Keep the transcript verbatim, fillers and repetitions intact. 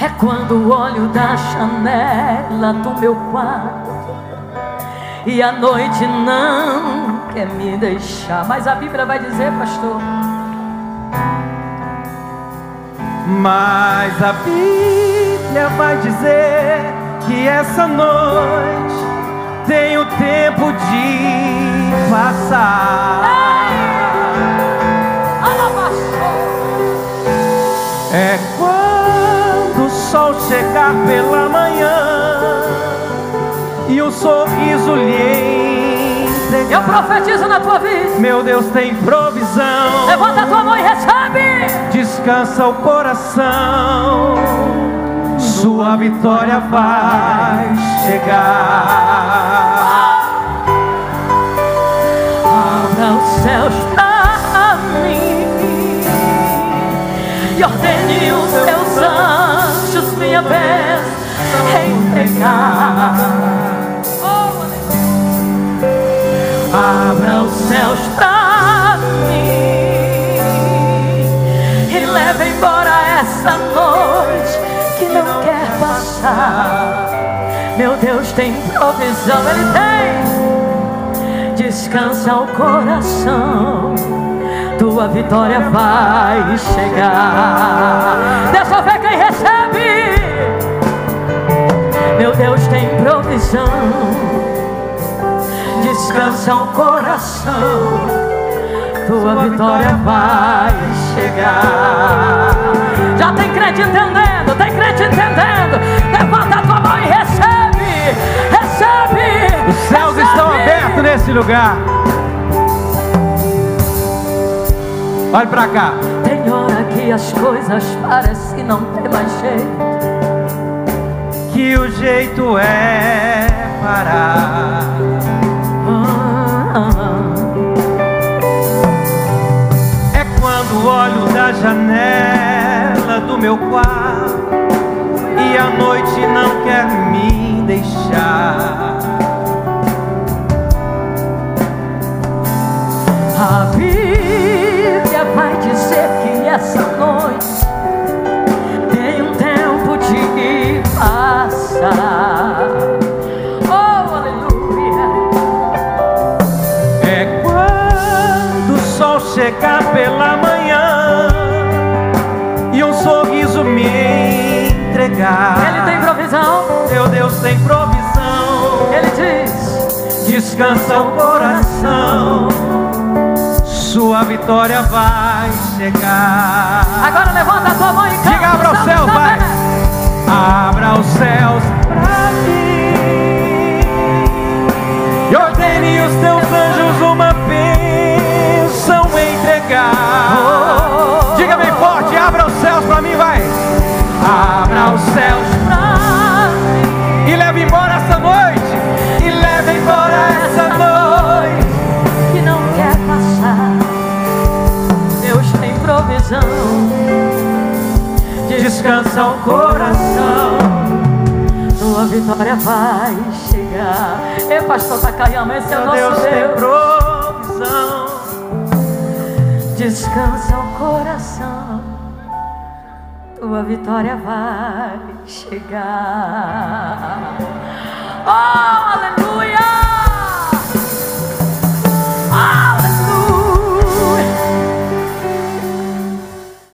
É quando olho da janela do meu quarto e a noite não quer me deixar. Mas a Bíblia vai dizer, pastor, mas a Bíblia vai dizer que essa noite tenho tempo de passar. É quando o sol chegar pela manhã e o sorriso lhe entregar. Eu profetizo na tua vida. Meu Deus tem provisão. Levanta a tua mão e recebe. Descansa o coração, sua vitória vai chegar. Abra os céus pra mim e ordene os teus anjos minha vez entregar. Abra os céus pra mim e leva embora essa noite que não quer passar. Meu Deus tem provisão, Ele tem. Descansa o coração, tua vitória vai chegar. Deixa eu ver quem recebe. Meu Deus tem provisão. Descansa o coração, tua vitória vai chegar. Já tem crente entendendo, tem crente entendendo. Levanta a tua mão e recebe, recebe. Os céus recebe. Estão abertos nesse lugar. Olha pra cá. Tem hora que as coisas parecem não ter mais jeito, que o jeito é parar. É quando olho da janela do meu quarto e a noite não quer me deixar. A Bíblia vai dizer que essa noite tem um tempo de passar. Oh, aleluia. É quando o sol chegar pela manhã e um sorriso me entregar. Ele tem provisão. Meu Deus tem provisão. Ele diz: descansa o coração, sua vitória vai chegar. Agora levanta a tua mão e canta. Diga, abra os céus, vai. Abra os céus pra mim e ordene os teus anjos uma bênção entregar. Oh, diga bem forte, abra os céus pra mim, vai. Abra os céus pra mim e leve embora essa noite. E leve embora essa noite que não quer passar. Deus tem provisão. descansa o coração, tua vitória vai chegar. Ei, pastor Takayama, esse é o nosso Deus Deus. tem provisão. Descansa o coração, tua vitória vai chegar. Oh, aleluia!